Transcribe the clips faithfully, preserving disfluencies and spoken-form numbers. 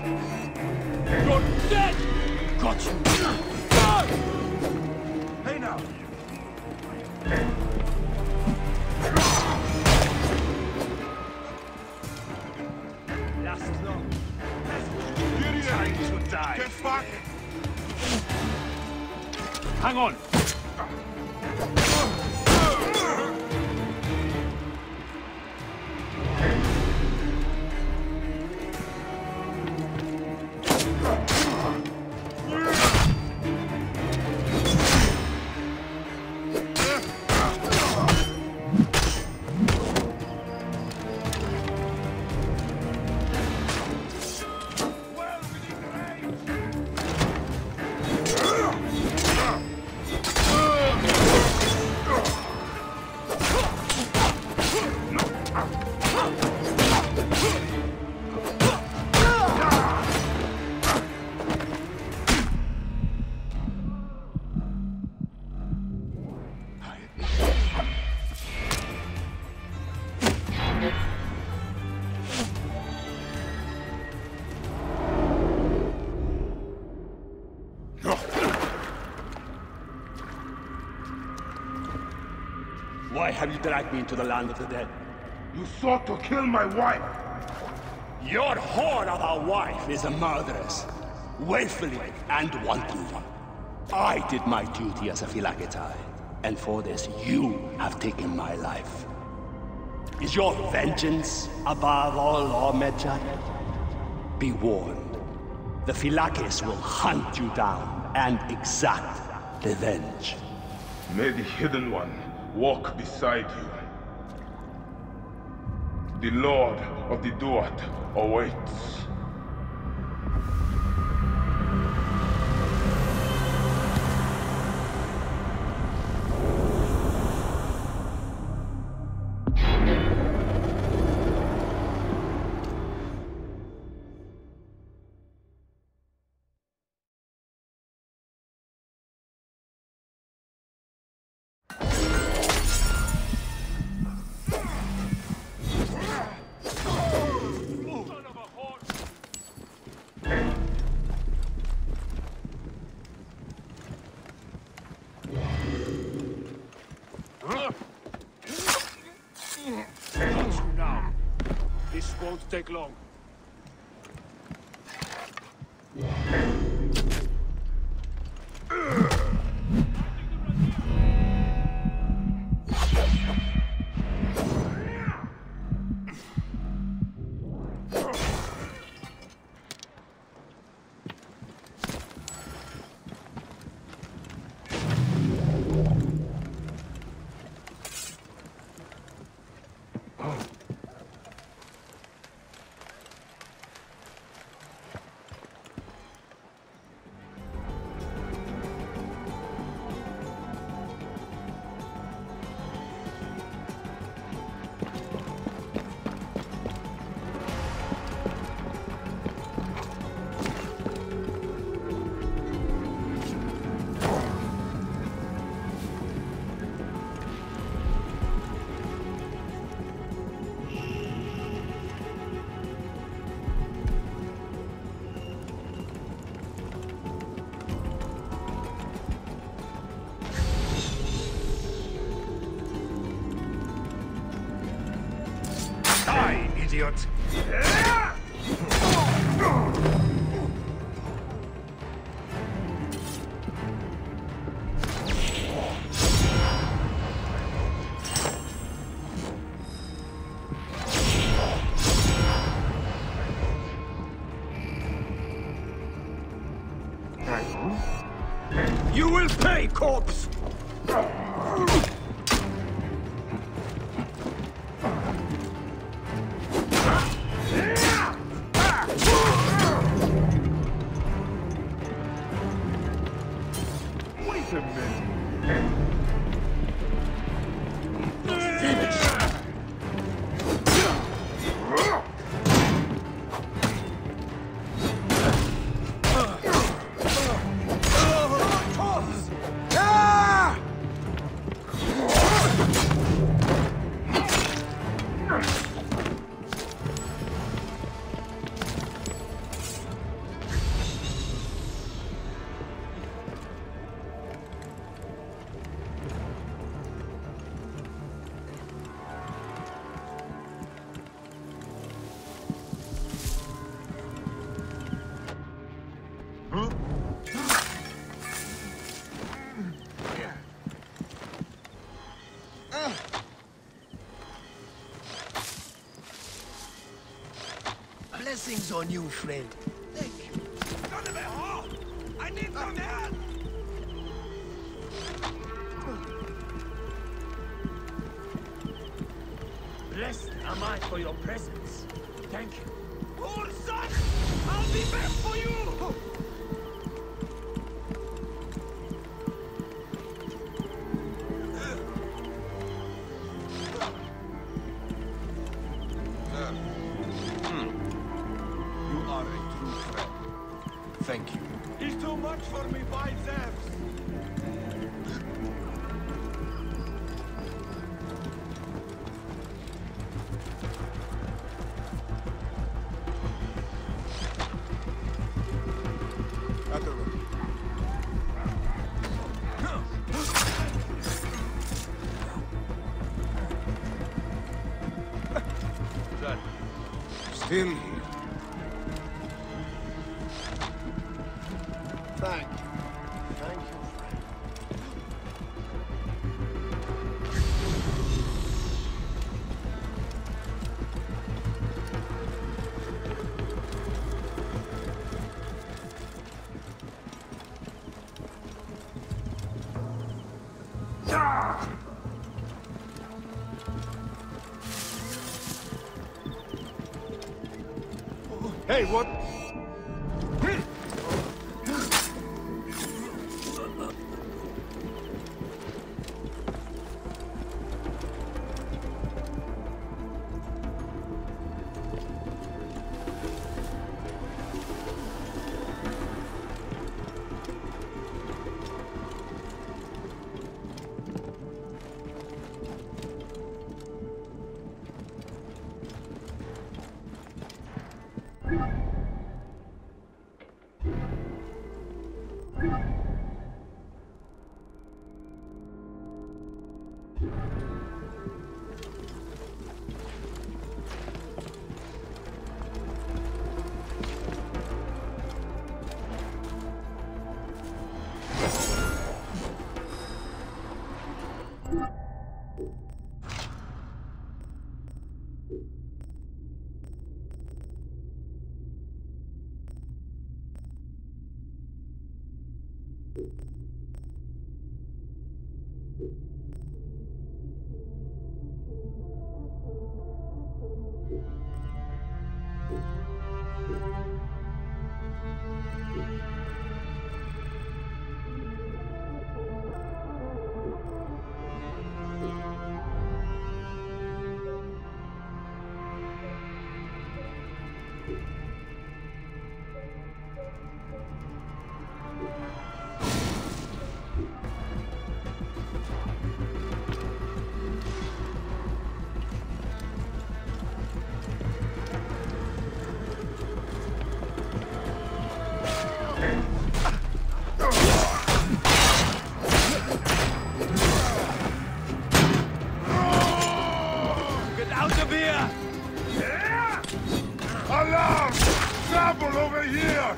You're dead! Got you! Hey now! Last long. Time to die. Get back! Hang on! Why have you dragged me into the land of the dead? You sought to kill my wife! Your whore of a wife is a murderess, willfully and wantonly. I did my duty as a Phylakitai, and for this you have taken my life. Is your vengeance above all law, Medjay? Be warned. The Phylakis will hunt you down and exact revenge. May the Hidden One walk beside you. The Lord of the Duat awaits. This won't take long. Idiot! You will pay, corpse! Blessings on you, friend. Thank you. Gonna be hot! I need some help! Blessed am I for your presence. Thank you. Poor son! I'll be back for you! You are a true friend. Thank you. He's too much for me, biceps! Still here. Thank you. Thank you, friend. Hey, what? Alarm! Trouble over here!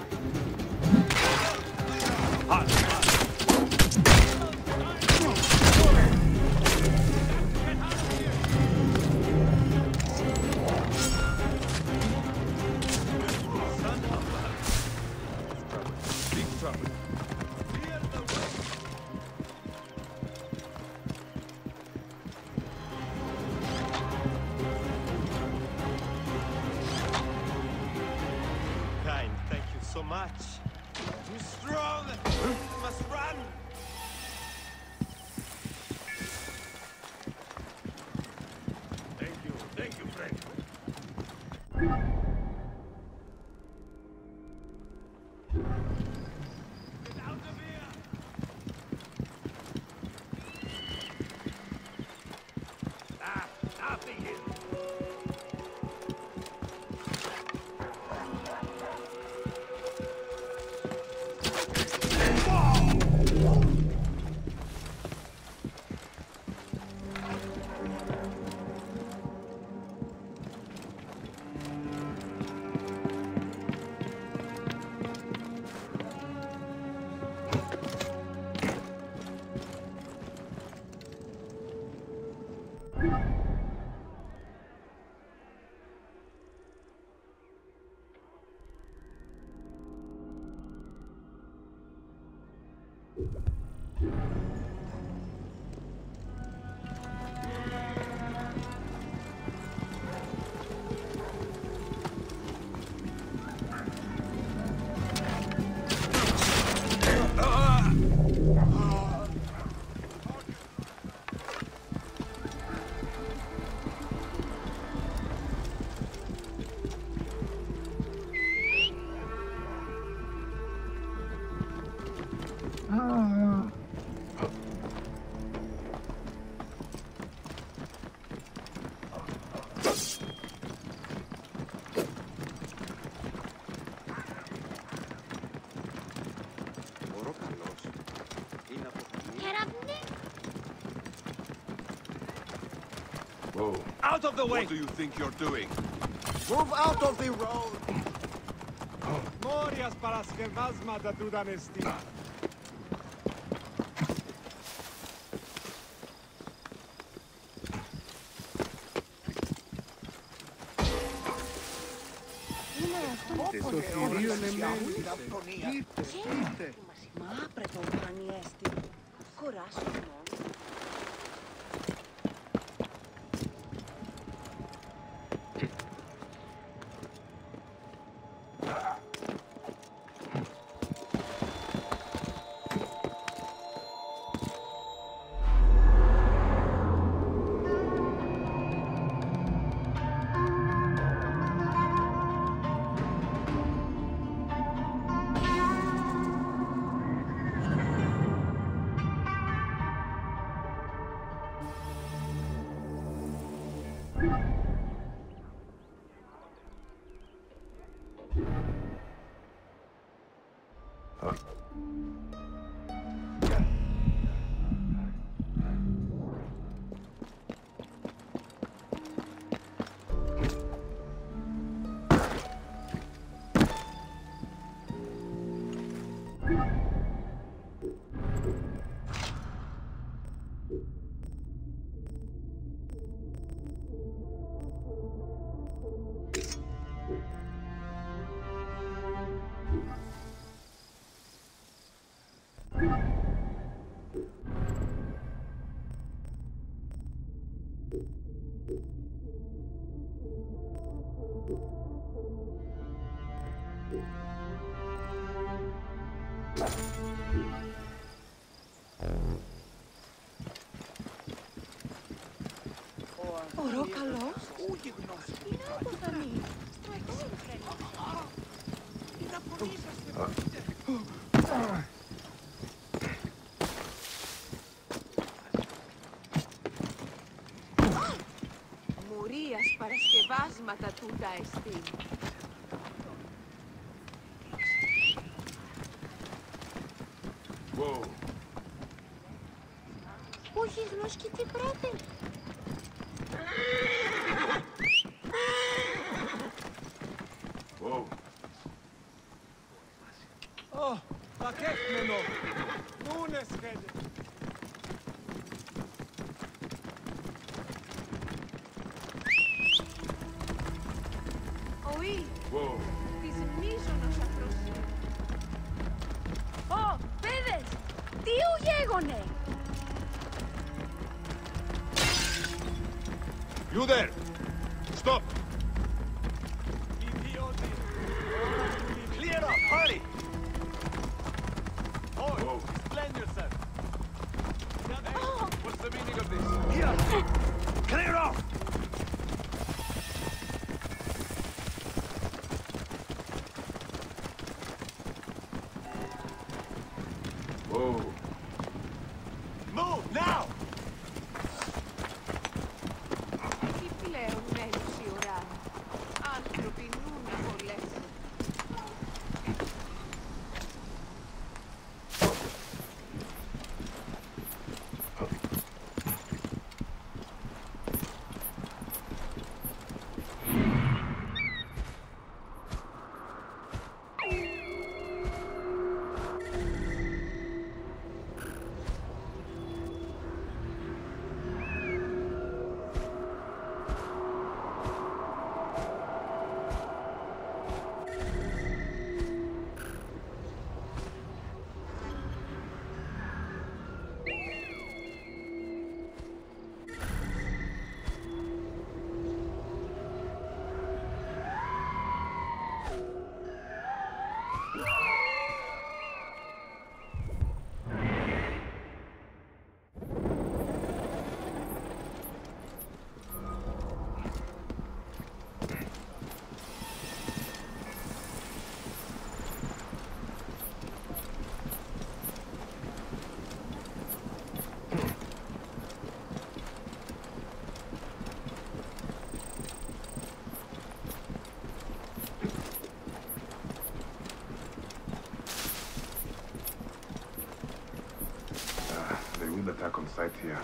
So much. Too strong. You must run. Thank you, thank you, friend. Get out of here. Ah, nothing here. Whoa! Whoa. Out of the way! What do you think you're doing? Move out of the road! Morias paraskevasmata του δανεστή. Το θηρίο νεμένης. Ήρθε, ήρθε. Μα πρέπει να κάνει έστι. Κοράσου μόνο. Ωρό καλός. Είναι όπως θα μείνει. Στρατό είναι φρένο. Είναι απολύσας και Μουρίας παρασκευάσματα τούτα εστί. Whoa. Όχι γνώσκει τι πρέπει. Whoa. Ω, πακέτμενο. Νούνε σχέδε. Οή, Whoa. της μίζωνος αφροσύνη. Ω, παιδες, τι ου γέγονε. You there! Stop! Ιδιώτη. Clear up! Hurry! Ω, Whoa. explain yourself. What's the meaning of this? Here! Clear off! Whoa. Move now! Τι πλέον μένεις η ώρα. Άνθρωποι νου να βολέσουν. attack on sight here.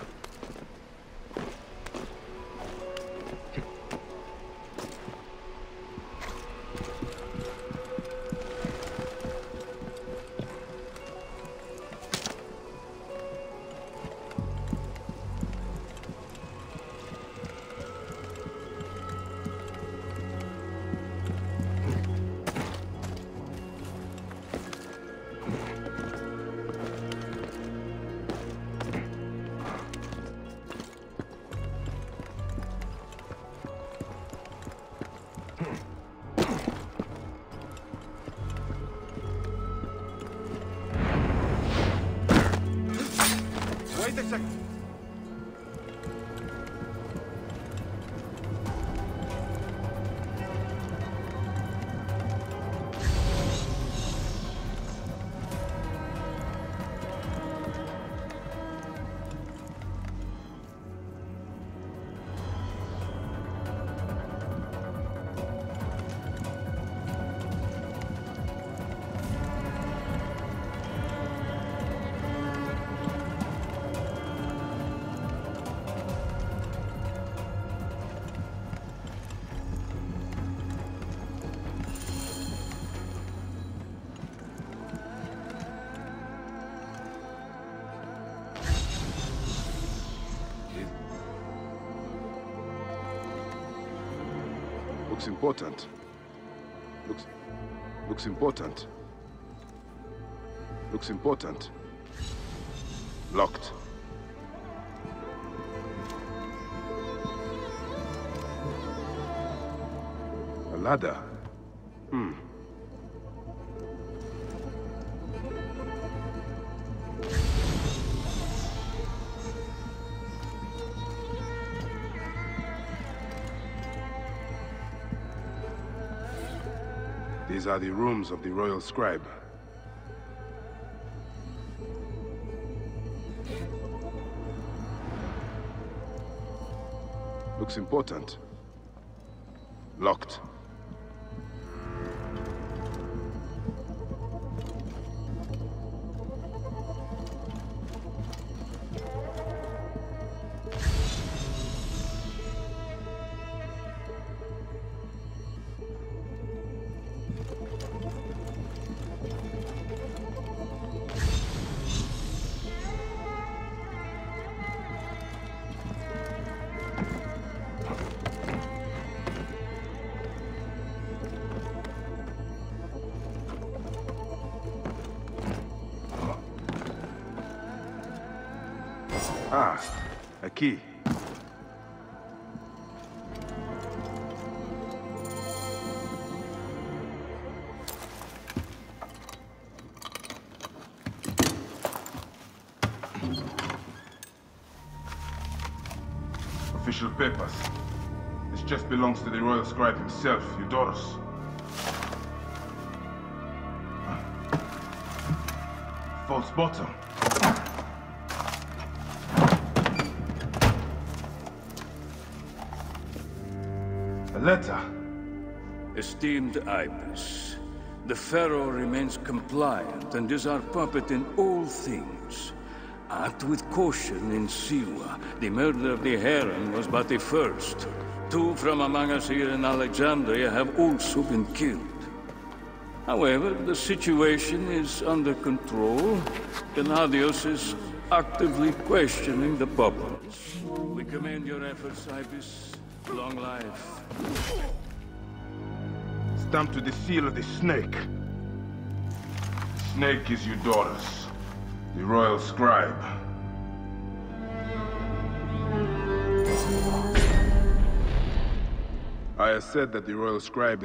Wait a second. Looks important. Looks... Looks important. Looks important. Locked. A ladder. Hmm. These are the rooms of the royal scribe. Looks important. Locked. Ah, a key. Official papers. This just belongs to the royal scribe himself, Eudoros. False bottom. A letter. Esteemed Ibis, the Pharaoh remains compliant and is our puppet in all things. Act with caution in Siwa. The murder of the Heron was but the first. Two from among us here in Alexandria have also been killed. However, the situation is under control. Gennadios is actively questioning the puppets. We commend your efforts, Ibis. Long life. Stamped with the seal of the snake. Snake is Eudoros, the royal scribe. I have said that the royal scribe...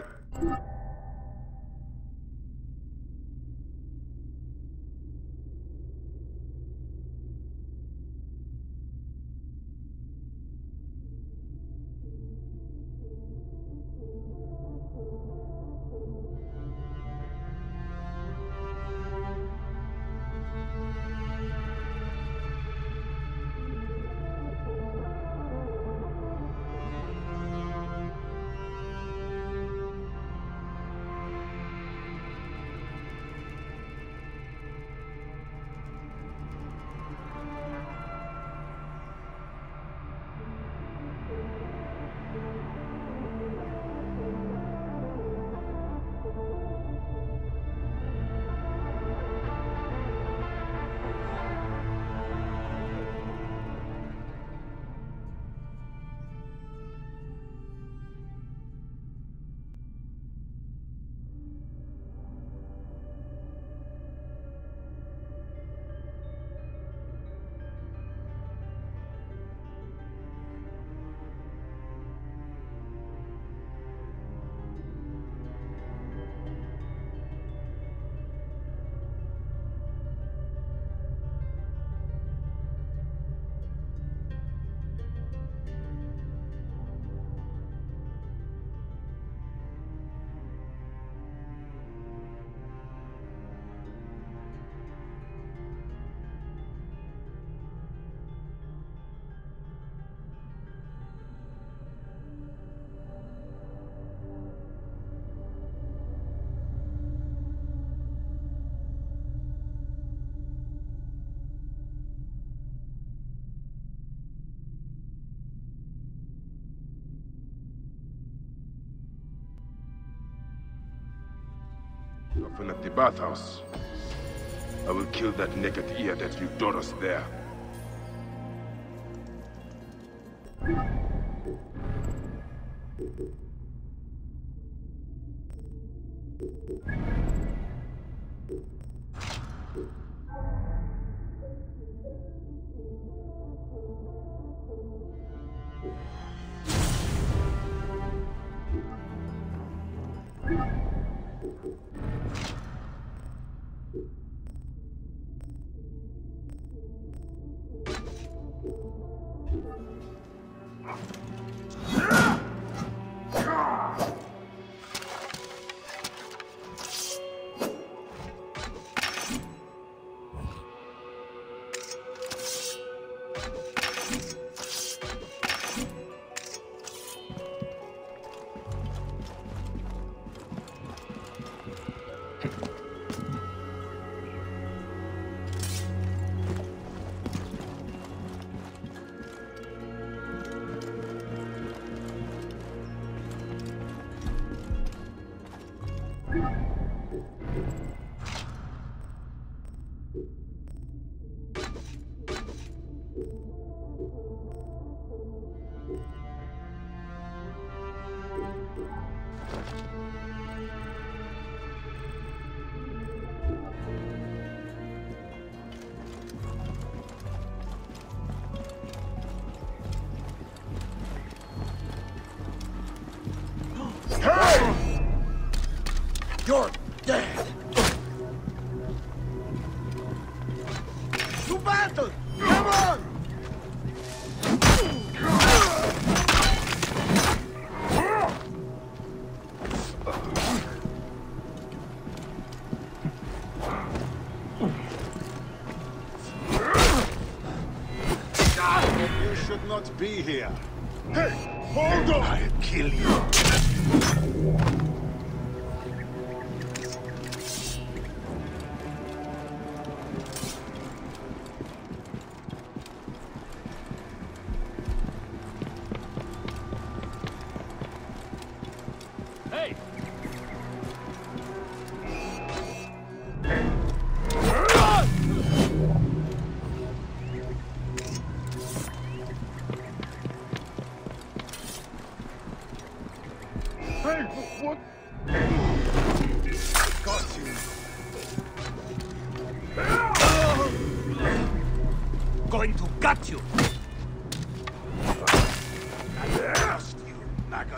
Often at the bathhouse. I will kill that naked ear that lured us there. You're dead! To battle! Come on! You should not be here. Hey, hold on! I'll kill you. Going to gut you! At last, you maggot!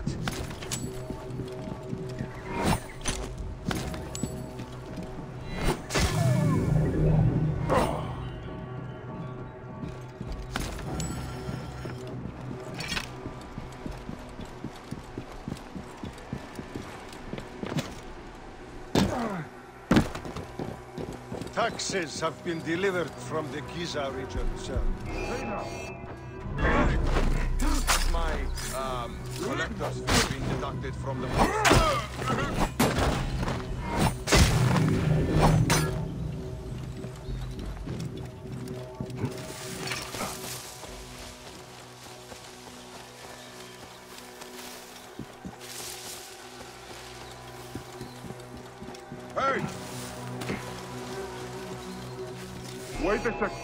Taxes have been delivered from the Giza region, sir. My, um, collectors have been deducted from the post. Hey! Wait a sec.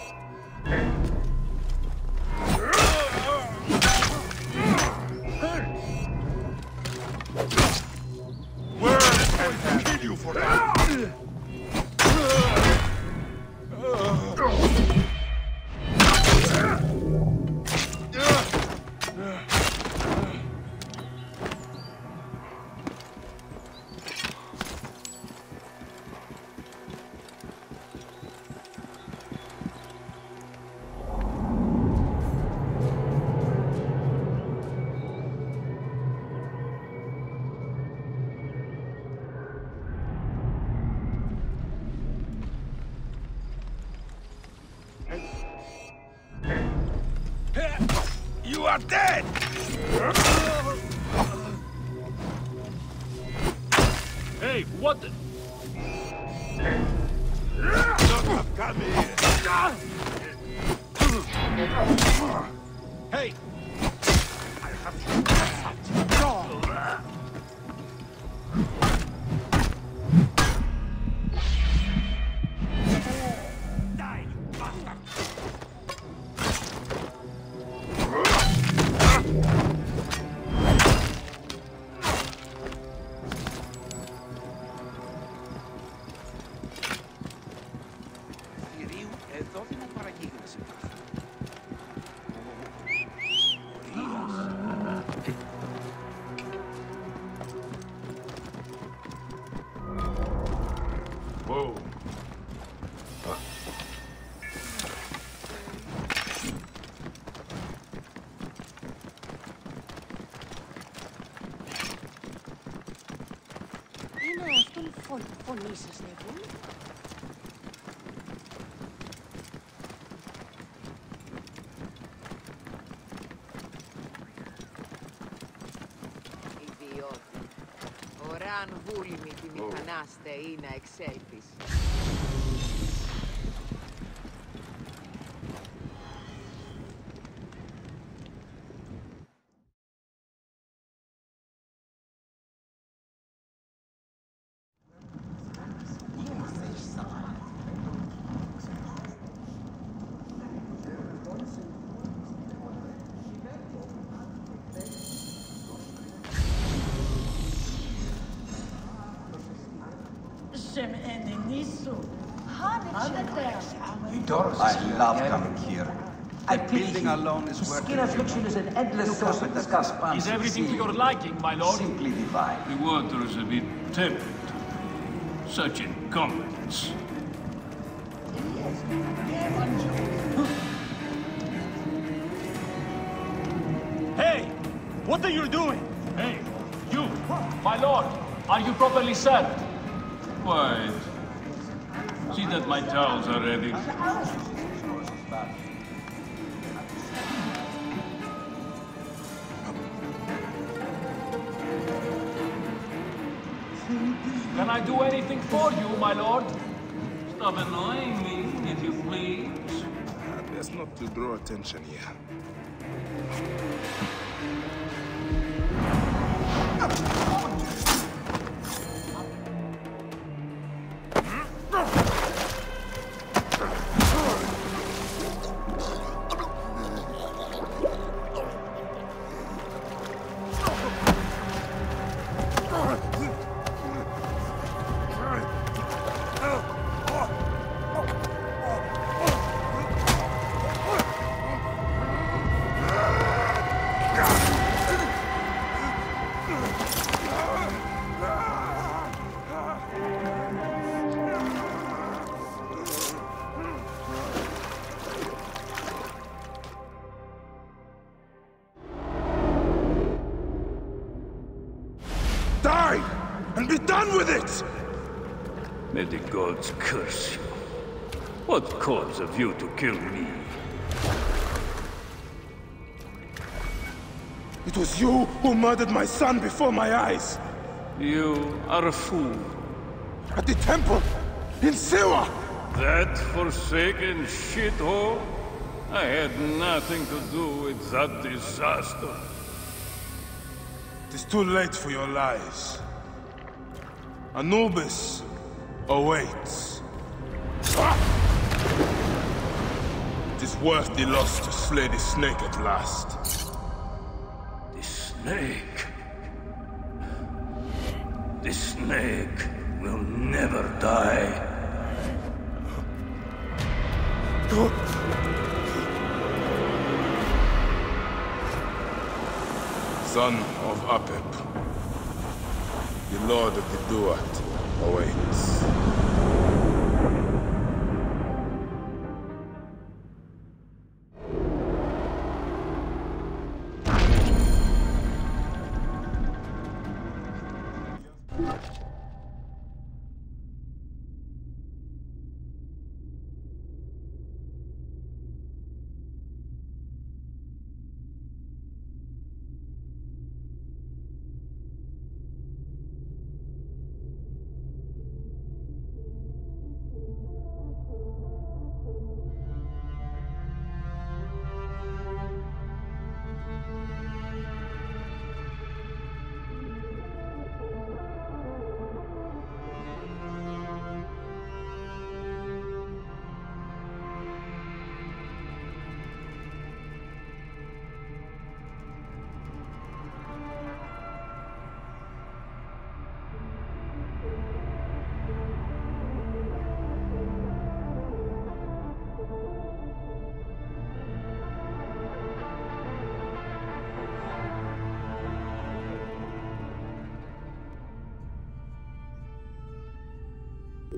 Where can I kill you for that? You are dead! Hey, what the... Come here! Hey! I have you. Whoa. Είναι αυτόν φων, φωνή σας λέγουν. Ιδιώτη. Ωράν βούλημη τη μηχανάστε ή να εξέλθεις. I love coming here. The building alone is worth Skin affliction is an endless source of disgust. Is everything to your liking, my lord? Simply divine. The water is a bit tepid. Such incompetence. Hey! What are you doing? Hey, you! My lord, are you properly served? Quiet. See that my towels are ready. Can I do anything for you, my lord? Stop annoying me, if you please. Uh, best not to draw attention here. Die! And be done with it! May the gods curse you. What cause have you to kill me? It was you who murdered my son before my eyes! You are a fool. At the temple! In Siwa! That forsaken shithole? I had nothing to do with that disaster. It is too late for your lies. Anubis awaits. It is worth the loss to slay the snake at last. The snake? The snake will never die. Son of Apep, the Lord of the Duat awaits.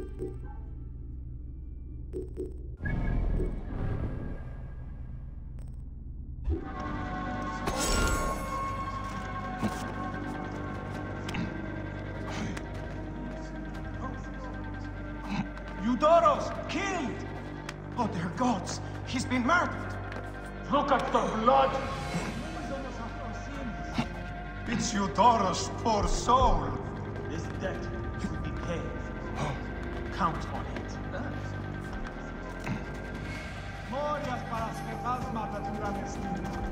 Eudoros, killed! Oh, dear gods, he's been murdered! Look at the blood! It's Eudoros' poor soul! His debt will be paid. Count on it. Morias paraskephasmata tyrannestina.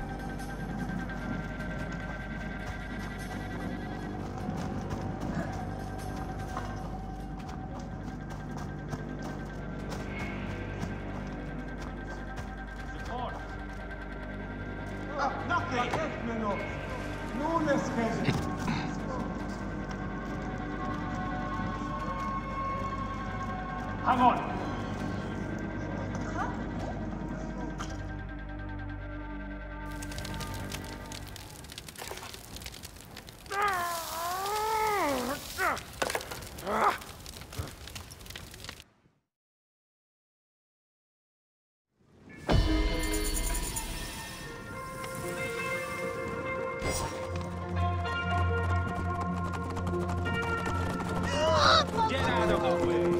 Hang on. Get out of the way!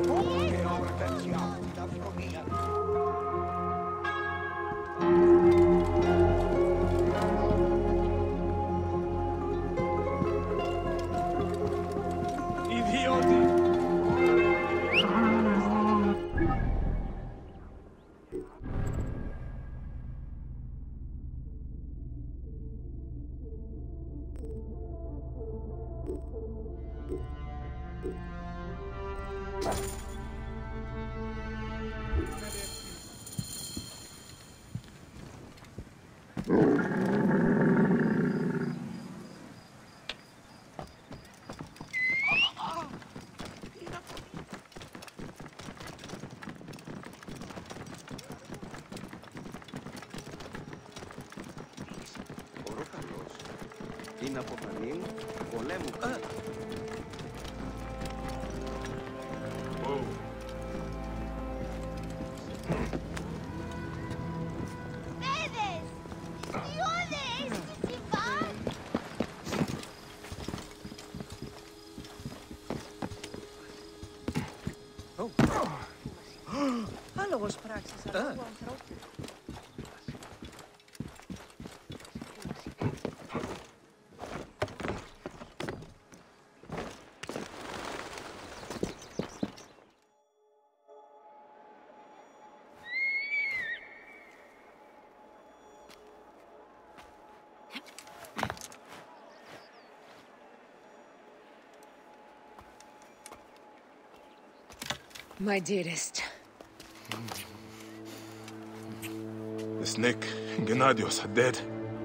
Άλογος πράξης, αλλά εγώ ανθρώπου. My dearest. The snake, Gennadios, are dead.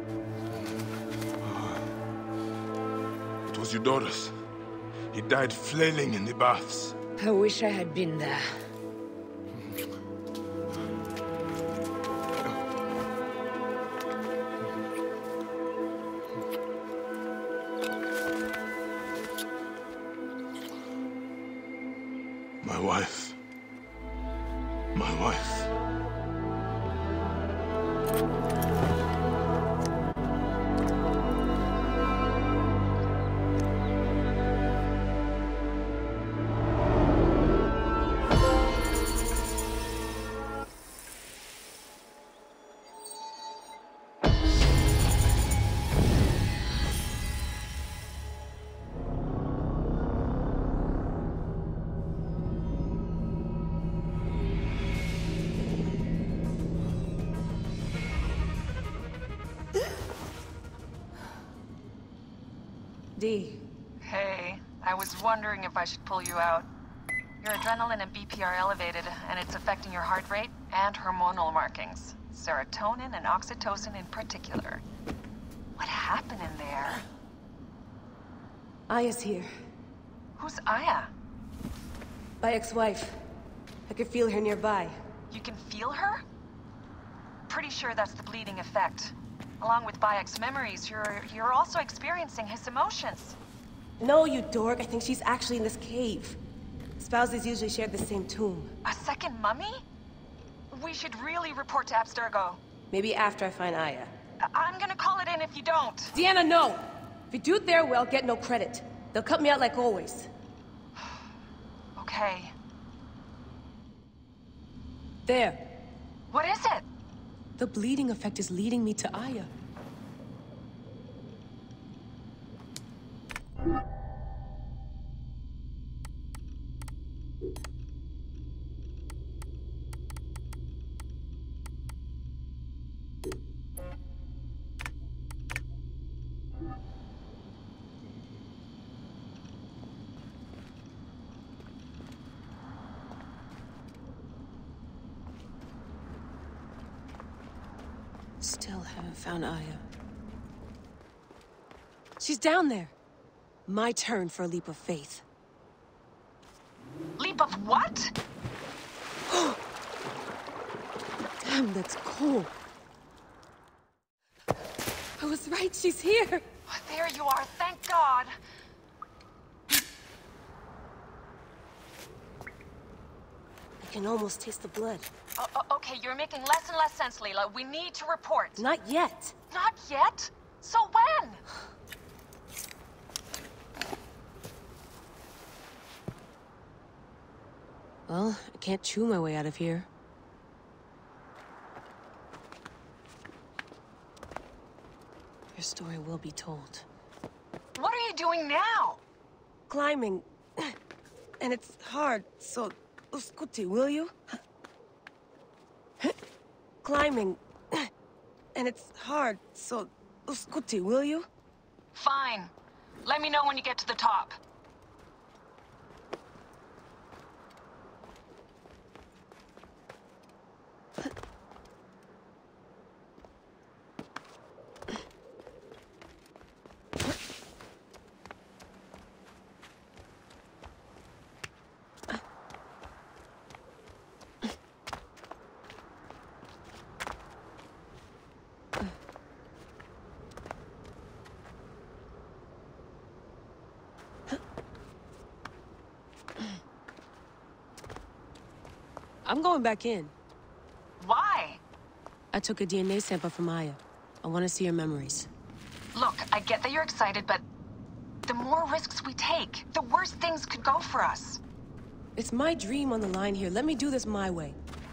It was Eudoros. He died flailing in the baths. I wish I had been there. My wife. My wife. D. Hey, I was wondering if I should pull you out. Your adrenaline and B P are elevated, and it's affecting your heart rate and hormonal markings. Serotonin and oxytocin in particular. What happened in there? Aya's here. Who's Aya? My ex-wife. I could feel her nearby. You can feel her? Pretty sure that's the bleeding effect. Along with Bayek's memories, you're you're also experiencing his emotions. No, you dork. I think she's actually in this cave. Spouses usually share the same tomb. A second mummy? We should really report to Abstergo. Maybe after I find Aya. I I'm gonna call it in if you don't. Deanna, no! If you do it there, well, get no credit. They'll cut me out like always. Okay. There. What is it? The bleeding effect is leading me to Aya. Still haven't found Aya. She's down there. My turn for a leap of faith. Leap of what? Damn, that's cold. I was right, she's here. Oh, there you are, thank God. I can almost taste the blood. Oh, oh, okay, you're making less and less sense, Layla. We need to report. Not yet. Not yet? So when? Well, I can't chew my way out of here. Your story will be told. What are you doing now? Climbing. And it's hard, so... Uskuti, will you? Climbing. And it's hard, so... Uskuti, will you? Fine. Let me know when you get to the top. I'm going back in. Why? I took a D N A sample from Aya. I want to see her memories. Look, I get that you're excited, but the more risks we take, the worse things could go for us. It's my dream on the line here. Let me do this my way.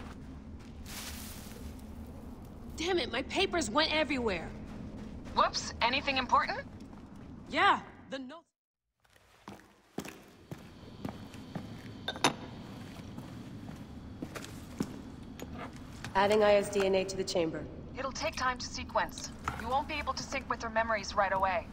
Damn it, my papers went everywhere. Whoops, anything important? Yeah, the notes. Adding Aya's D N A to the chamber. It'll take time to sequence. You won't be able to sync with her memories right away.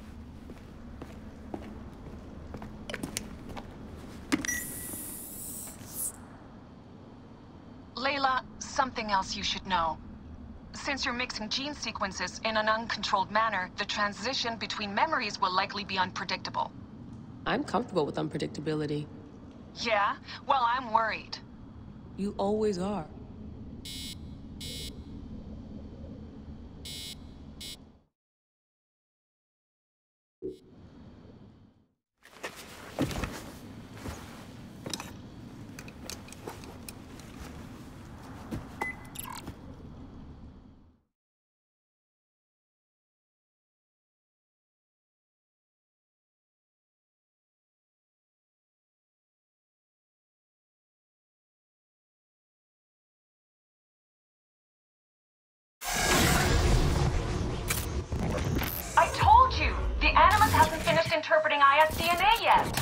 Layla, something else you should know. Since you're mixing gene sequences in an uncontrolled manner, the transition between memories will likely be unpredictable. I'm comfortable with unpredictability. Yeah? Well, I'm worried. You always are. I told you! The Animus hasn't finished interpreting Aya's D N A yet!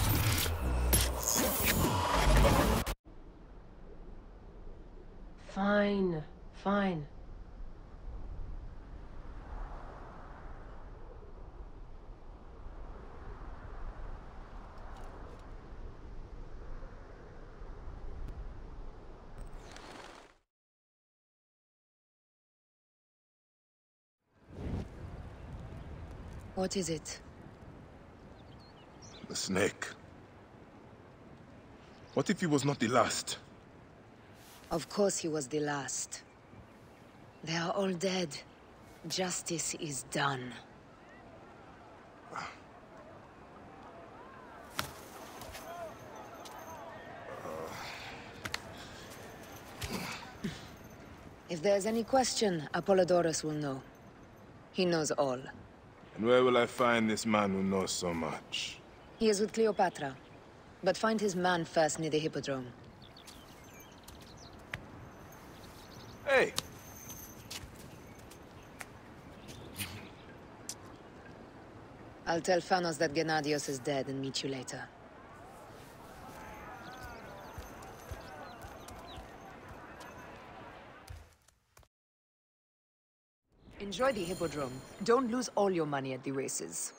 Fine, fine. What is it? The snake. What if he was not the last? Of course he was the last. They are all dead. Justice is done. If there's any question, Apollodorus will know. He knows all. And where will I find this man who knows so much? He is with Cleopatra. But find his man first near the Hippodrome. Hey! I'll tell Phanos that Gennadios is dead and meet you later. Enjoy the Hippodrome. Don't lose all your money at the races.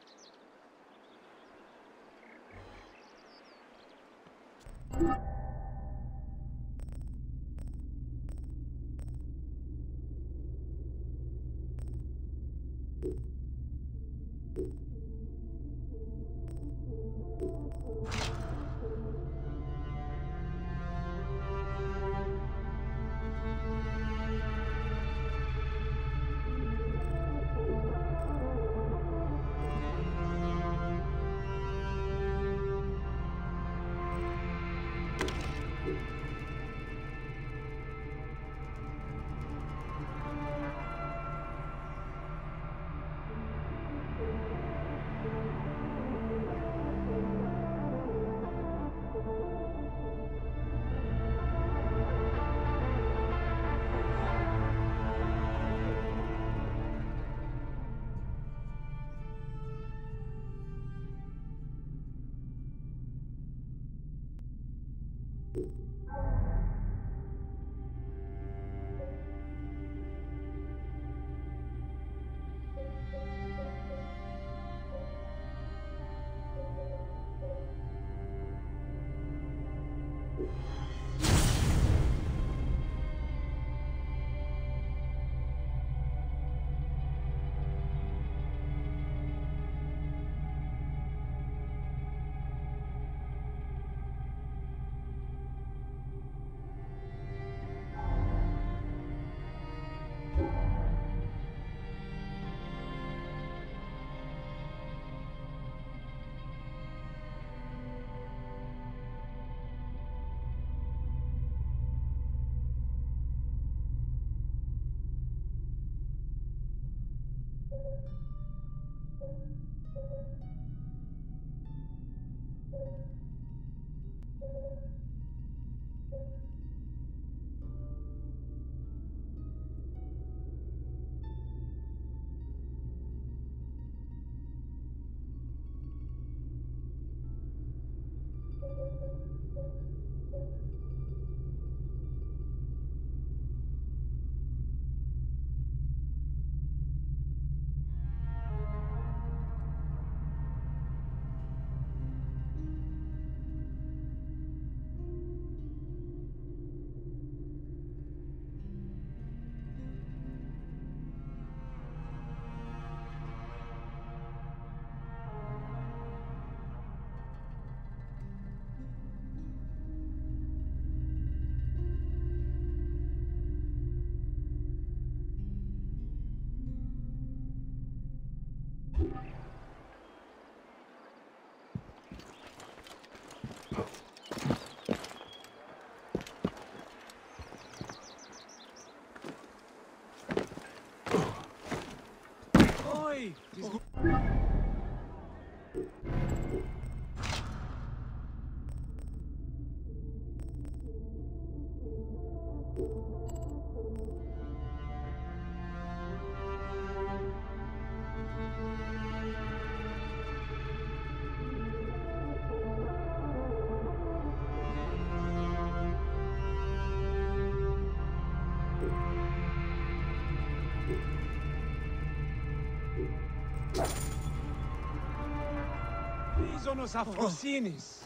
Sonos Afrosinis.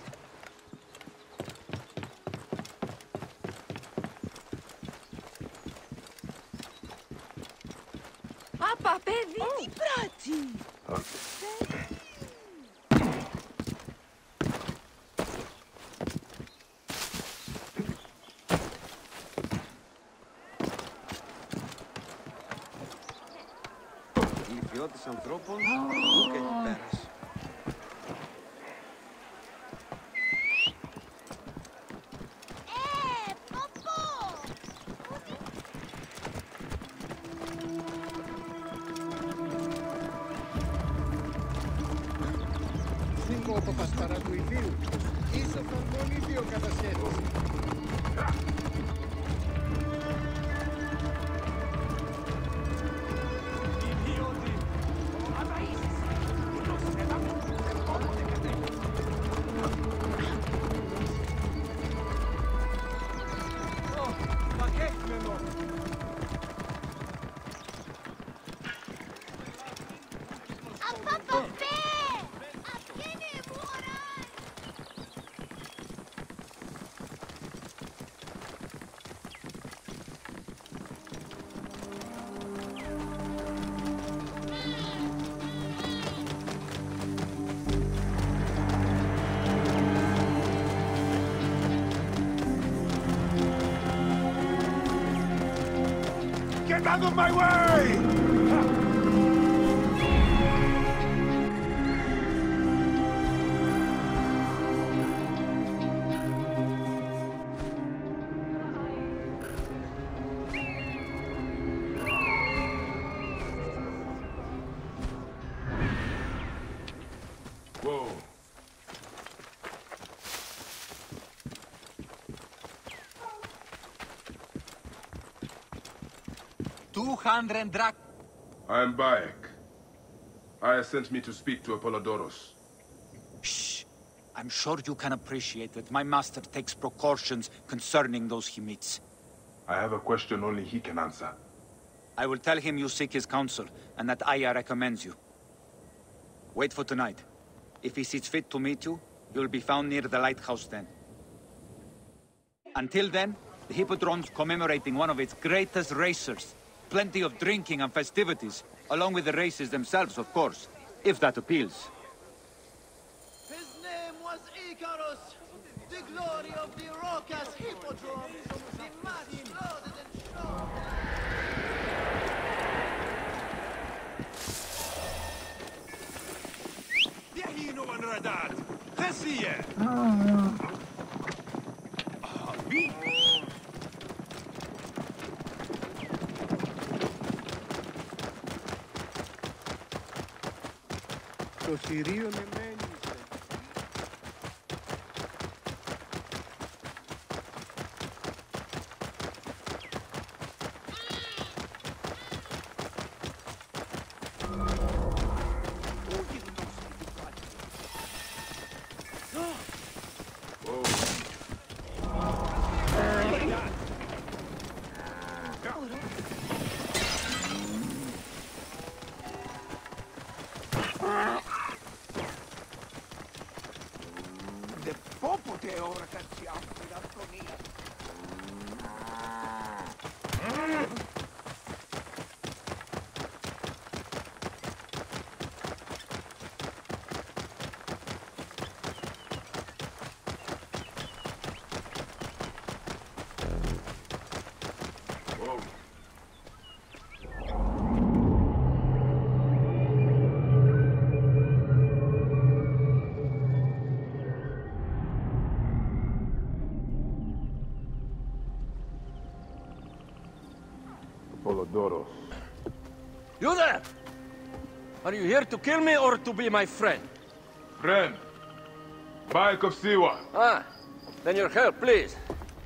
Papa, παιδί, τι πράττει! Η ιδιώτης ανθρώπων που και εκεί πέρασε. out of my way! Whoa. Two hundred drac. I am Bayek. Aya sent me to speak to Apollodorus. Shh. I'm sure you can appreciate that my master takes precautions concerning those he meets. I have a question only he can answer. I will tell him you seek his counsel, and that Aya recommends you. Wait for tonight. If he sees fit to meet you, he will be found near the lighthouse then. Until then, the Hippodrome's commemorating one of its greatest racers. Plenty of drinking and festivities, along with the races themselves, of course, if that appeals. His name was Icarus, the glory of the raucous Hippodrome, the mighty loaded and strong. Yahino and Radad, Hessiye! Το θηρίο με μένει. Apollodorus. You there! Are you here to kill me or to be my friend? Friend. Bayek of Siwa. Ah, then your help, please.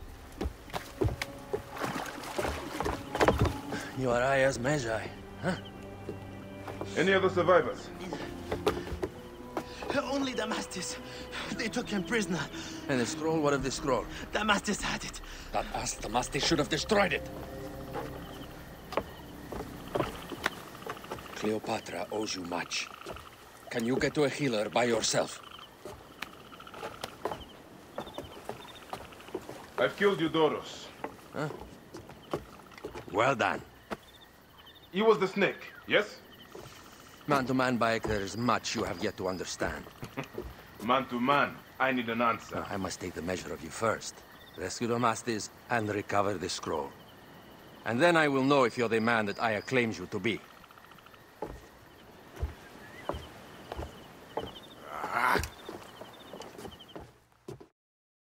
You are Aya's Magi, huh? Any other survivors? Only Damastis. They took him prisoner. And the scroll? What of the scroll? Damastis had it. That ass Damastis should have destroyed it. Cleopatra owes you much. Can you get to a healer by yourself? I've killed Eudorus. Huh? Well done. He was the snake, yes? Man to man, Bayek, there is much you have yet to understand. Man to man, I need an answer. Now, I must take the measure of you first. Rescue Damastis and recover the scroll. And then I will know if you're the man that Aya claims you to be.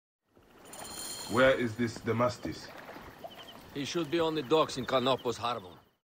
Where is this Damastis? He should be on the docks in Canopus Harbor.